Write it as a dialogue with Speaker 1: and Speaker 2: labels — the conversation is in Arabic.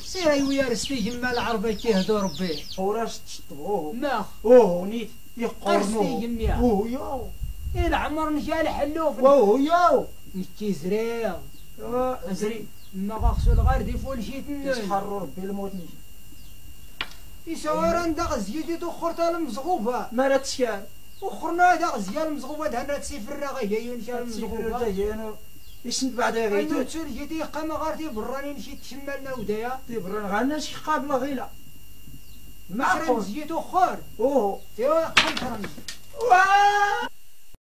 Speaker 1: سير ويا رستي جمال العربي كيهدو ربي
Speaker 2: وراش تشطبوه
Speaker 1: ماخ
Speaker 2: نيت يقرنوه
Speaker 1: رستي جميع
Speaker 2: ياو
Speaker 1: العمر نجال حلوف
Speaker 2: ياو
Speaker 1: نكي زريغ
Speaker 2: زري
Speaker 1: ما غاخسو الغار دي فول شيتن
Speaker 2: يتحرر ربي الموت نجي
Speaker 1: يسوار ندغ زيدي تخر تال مزغوبه
Speaker 2: ما لا تشكال
Speaker 1: وخرنا دغ زيال مزغوبه دهنا تسيفر غا هي ينشال مزغوبه
Speaker 2: هي يسند بعد غيتو
Speaker 1: انا تسول جيتي قام غارتي براني نشي تشملنا ودايا
Speaker 2: تيبرن غانا شي قابله غيلا
Speaker 1: معقول زيتو خور
Speaker 2: اوه
Speaker 1: ايوا قنطرن